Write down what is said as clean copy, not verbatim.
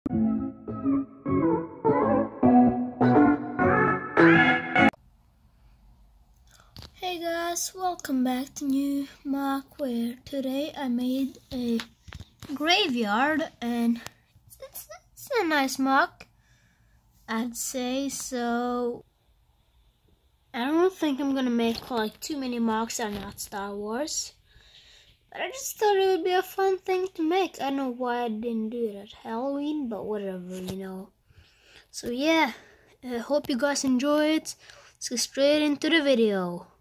Hey guys, welcome back to new mock, where today I made a graveyard and it's a nice mock, I'd say. So I don't think I'm gonna make like too many mocks that are not Star Wars, but I just thought it would be a fun thing to make. I don't know why I didn't do it at Halloween, but whatever, you know. So yeah, I hope you guys enjoy it. Let's get straight into the video.